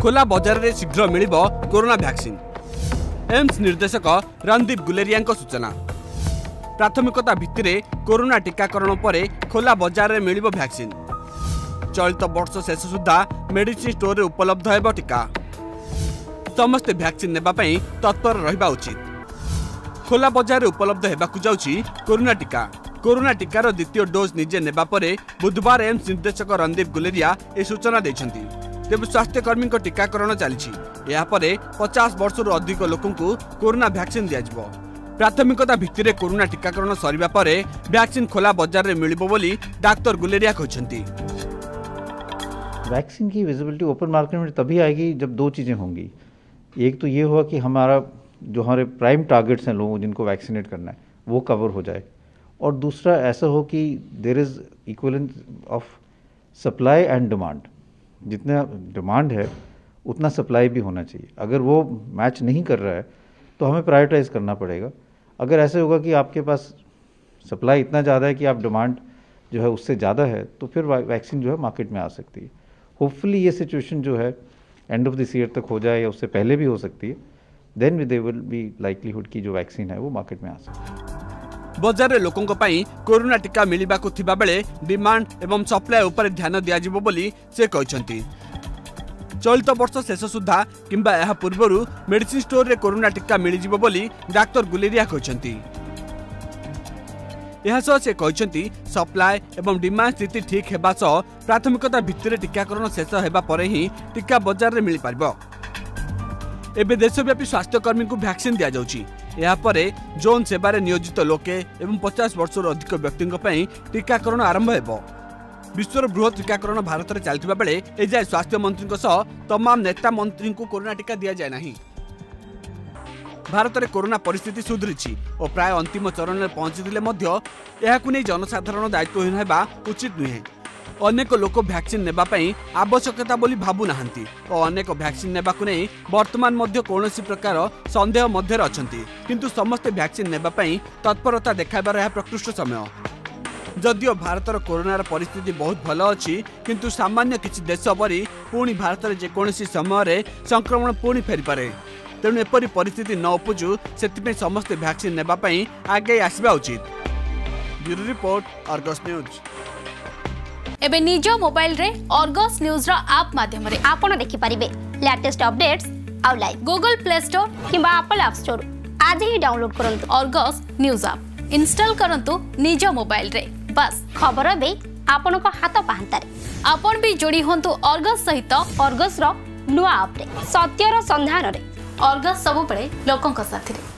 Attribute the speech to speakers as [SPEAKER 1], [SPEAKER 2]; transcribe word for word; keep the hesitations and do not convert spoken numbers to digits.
[SPEAKER 1] खोला बजार रे शीघ्र मिलिबो कोरोना वैक्सीन। एम्स निर्देशक रणदीप गुलेरिया सूचना। प्राथमिकता भित्तिरे कोरोना टीकाकरण पर खोला बजार रे मिलिबो वैक्सीन। चलित वर्ष शेष सुधा मेडिसिन स्टोर रे उपलब्ध हेबो टीका। समस्त वैक्सीन नेबा पई तत्पर रहिबा उचित। खोला बजार रे उपलब्ध हेबाकु जाउची कोरोना टीका। कोरोना टीकार द्वितीय डोज निजे नेबा परे बुधवार एम्स निर्देशक रणदीप गुलेरिया ए सूचना दैछंती। तेब स्वास्थ्यकर्मी टीकाकरण चली पचास वर्ष अधिक लोक कोरोना वैक्सीन दिज्व। प्राथमिकता भित्तिरे कोरोना टीकाकरण सरिबा परे वैक्सीन खोला बजार रे मिलिबो बोली डाक्टर गुलेरिया कहछंती।
[SPEAKER 2] वैक्सीन की विजिबिलिटी ओपन मार्केट में तभी आएगी जब दो चीज़ें होंगी। एक तो ये हुआ कि हमारा जो हमारे प्राइम टारगेट्स हैं लोगों जिनको वैक्सीनेट करना है वो कवर हो जाए, और दूसरा ऐसा हो कि there is equivalence of supply and demand. जितना डिमांड है उतना सप्लाई भी होना चाहिए। अगर वो मैच नहीं कर रहा है तो हमें प्रायोरिटाइज करना पड़ेगा। अगर ऐसे होगा कि आपके पास सप्लाई इतना ज़्यादा है कि आप डिमांड जो है उससे ज़्यादा है तो फिर वैक्सीन जो है मार्केट में आ सकती है। होपफुली ये सिचुएशन जो है एंड ऑफ दिस ईयर तक हो जाए या उससे पहले भी हो सकती है। Then there will be livelihood की जो वैक्सीन है वो मार्केट में आ सकती है।
[SPEAKER 1] बजार रे लोकंक पई कोरोना टीका मिलिबाकु थिबा बेले डिमांड एवं सप्लाई उपर ध्यान दिया जिवो बोली से कहछंती। चलित वर्ष शेष सुधा किंबा यह पूर्वरु मेडिसिन स्टोर रे कोरोना टीका मिल जिवो बोली डाक्टर गुलेरिया कहछंती। यह सह से कहछंती सप्लाई एवं डिमांड स्थिति ठीक हेबा सह प्राथमिकता भित्तिरे टीकाकरण शेष हेबा परे ही टीका बजार रे मिल पारिबो। एबे देशव्यापी स्वास्थ्यकर्मी को वैक्सीन दिया जाउची। यह परे जोन सेवारे नियोजित लोके एवं पचास वर्ष अधिक व्यक्ति टीकाकरण आरंभ हेबो। विश्वर बृहत टीकाकरण भारत में चलता बेले एजाए स्वास्थ्य मंत्री सह तमाम नेता मंत्री को कोरोना टीका दि जाए नहीं। भारत में कोरोना परिस्थिति सुधरी और प्राय अंतिम चरण में पहुंची जनसाधारण दायित्वहीन होगा उचित नुहे। अनेक लोक वैक्सीन नेबा पई आवश्यकता बोली भाबु नाहंती और अनेक वैक्सीन नेबा को नहीं वर्तमान मध्य कौनसी प्रकार संदेह मध्य अछंती, किंतु समस्त वैक्सीन नेबा पई तत्परता देखाइबार यह प्रकृष्ट समय। जदियो भारतर कोरोनार परिस्थिति बहुत भल अच्छी, किंतु सामान्य किछि देश परी पुणी भारत में जेकोसी समय संक्रमण पुणी फेरी पारे। तेणु एपरी परिस्थिति न उपजु से समस्त वैक्सीन नेबा पई आगे आसबा उचित। Bureau report, Argus news.
[SPEAKER 3] एबे निज मोबाइल रे अर्गस न्यूज रा ऐप माध्यम रे आपण देखि परिबे लेटेस्ट अपडेट्स आउ लाइव गूगल प्ले स्टोर किबा एप्पल ऐप स्टोर। आज ही डाउनलोड करंतु अर्गस न्यूज ऐप, इंस्टॉल करंतु निज मोबाइल रे। बस खबर बे आपण को हाथ पाहंता रे। आपण भी जोड़ी होंतु अर्गस सहित अर्गस रो नुआ ऐप रे। सत्यर संधान रे अर्गस सब पळे लोकन का साथी रे।